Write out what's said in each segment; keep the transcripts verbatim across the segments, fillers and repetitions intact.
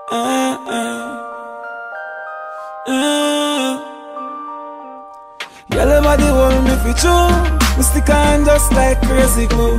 Uh, uh, uh. Girl, your body hold me for true. Me stick on just like crazy glue.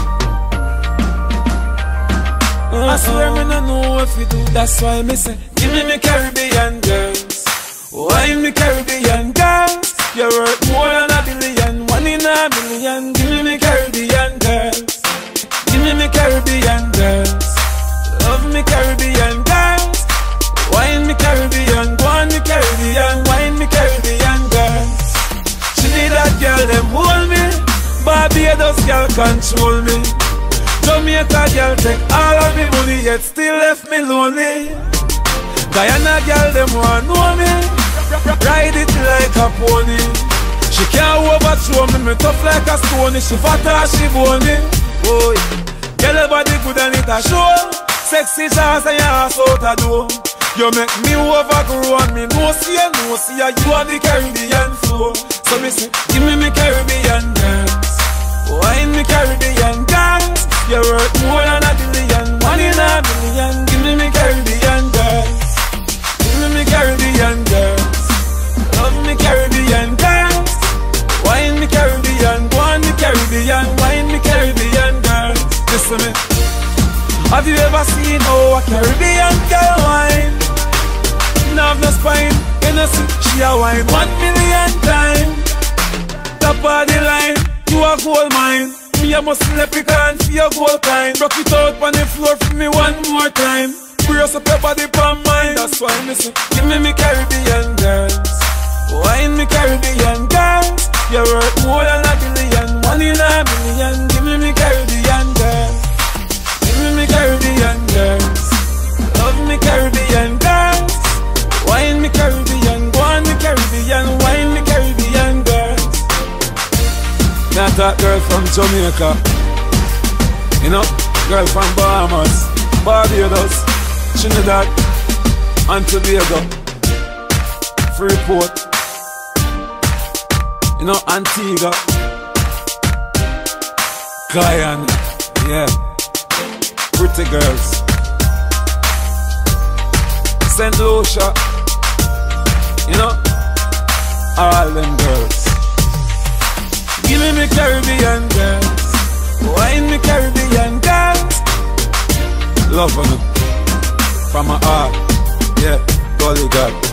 uh, I swear me no know what you do. That's why me say, give me me Caribbean girls. Wine me Caribbean girls. You're worth more than a billion, one in a million. Give me me Caribbean girls. Give me me Caribbean girls. Love me Caribbean girls. Wine me Caribbean, go on me Caribbean, wine me Caribbean girls. She need that girl, them hold me. Barbados girl control me. Jamaica girl take all of me money, yet still left me lonely. Guyana girl, them want know me. Ride it like a pony. She can't overthrow me, me tough like a stone. She fat or she bony. Boy, girl your body good and it a show. Sexy jazz and your ass out a door. You make me overgrow and me no see ya, no see ya. You are the Caribbean flow. So me say, give me me Caribbean girls. Wine me Caribbean girls. You're worth more than a billion, one in a million. Give me me Caribbean girls. Give me me Caribbean girls. Love me Caribbean girls. Wine me Caribbean, go on me Caribbean, wine me Caribbean girls. Listen me. Have you ever seen how a Caribbean girl wine? No have no spine, you know see she a wine one million times. Top of the line, you a gold mine. Me a must leprechaun for your gold kind. Rock it out on the floor for me one more time. Brace up your body from mine. That's why me say, give me me Caribbean girls. Wine me Caribbean girls. You're worth more than a billion, one in a million. Give me me Caribbean girls. Give me me Caribbean girls. Love me Caribbean girls. Wine me Caribbean, go on me Caribbean, wine me Caribbean girls. Not that girl from Jamaica, you know, girl from Bahamas, Barbados, Trinidad, and Tobago, Freeport, you know, Antigua, Guyana, yeah, pretty girls, Saint Lucia, you know, all them girls. Give me me Caribbean girls. Wine me Caribbean girls. Love on them from my heart, yeah, holy God.